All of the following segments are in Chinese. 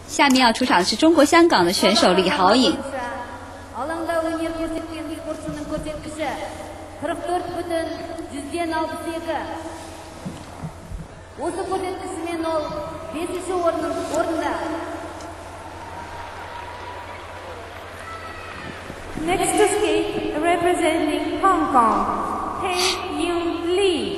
下面要出场的是中国香港的选手李豪颖。 Next to skate, representing Hong Kong, Hei Yung Lee.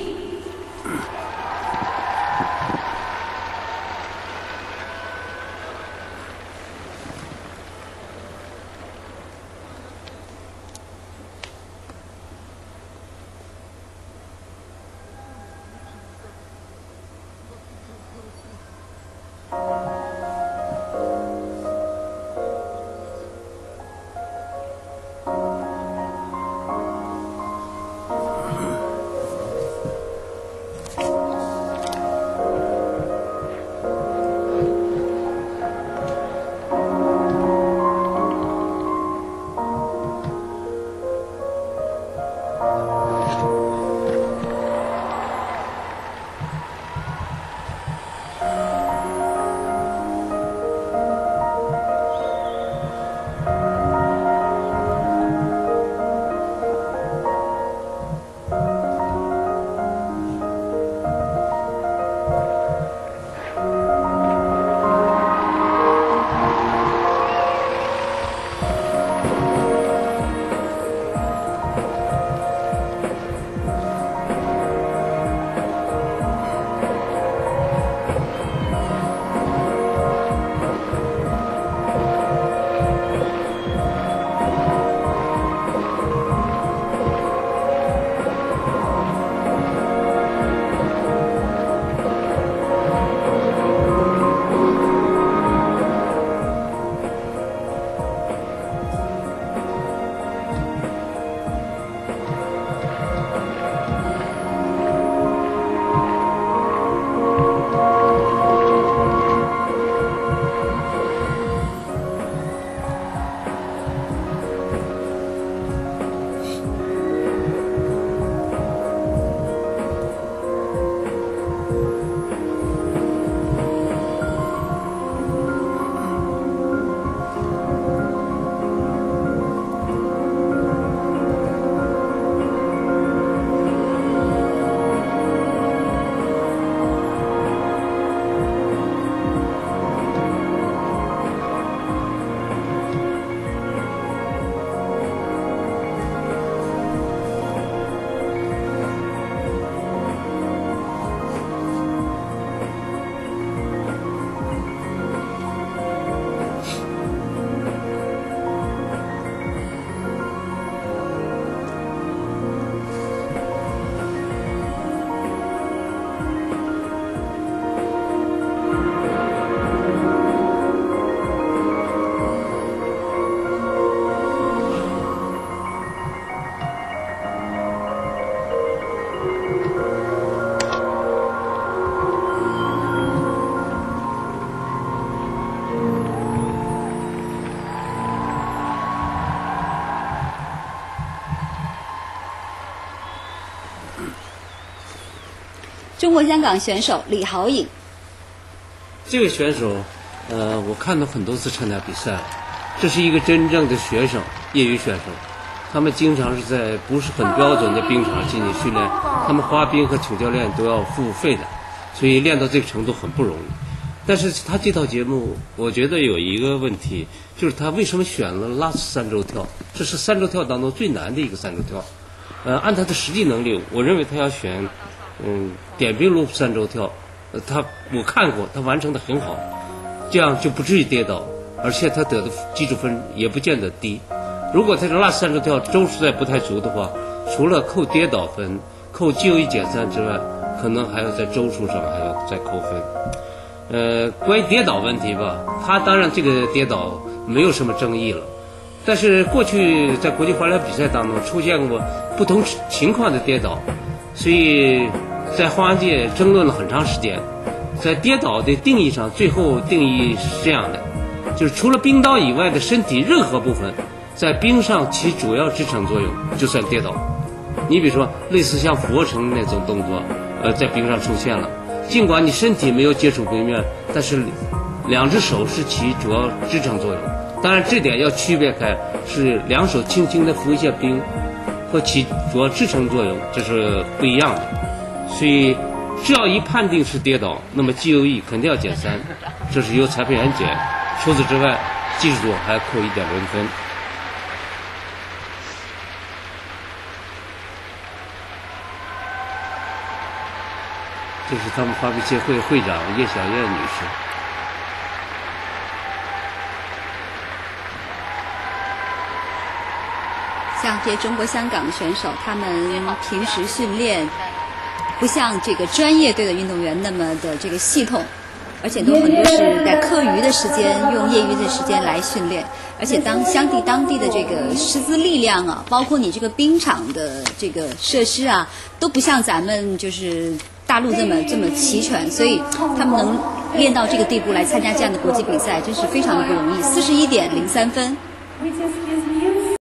中国香港选手李豪颖。 这个选手，我看到很多次参加比赛了。这是一个真正的学生，业余选手。他们经常是在不是很标准的冰场进行训练，他们滑冰和请教练都要付费的，所以练到这个程度很不容易。但是他这套节目，我觉得有一个问题，就是他为什么选了拉丝三周跳？这是三周跳当中最难的一个三周跳。按他的实际能力，我认为他要选点冰路三周跳，我看过，他完成的很好，这样就不至于跌倒，而且他得的基础分也不见得低。如果他这拉丝三周跳周数再不太足的话，除了扣跌倒分、扣GOE减3之外，可能还要在周数上还要再扣分。关于跌倒问题吧，他当然这个跌倒没有什么争议了，但是过去在国际滑轮比赛当中出现过不同情况的跌倒，所以在滑行界争论了很长时间。在跌倒的定义上，最后定义是这样的，就是除了冰刀以外的身体任何部分在冰上起主要支撑作用就算跌倒。你比如说类似像俯卧撑那种动作在冰上出现了，尽管你身体没有接触冰面，但是两只手是起主要支撑作用。当然，这点要区别开，是两手轻轻地扶一下冰，或起主要支撑作用，这是不一样的。所以，只要一判定是跌倒，那么 GOE 肯定要减3，这是由裁判员减。除此之外，技术组还扣1.0分。这是他们滑冰协会会长叶小燕女士。 像这些中国香港的选手，他们平时训练不像这个专业队的运动员那么的这个系统，而且都很多是在课余的时间用业余的时间来训练，而且当地的这个师资力量啊，包括你这个冰场的这个设施啊，都不像咱们就是大陆这么齐全，所以他们能练到这个地步来参加这样的国际比赛，真是非常的不容易。41.03分。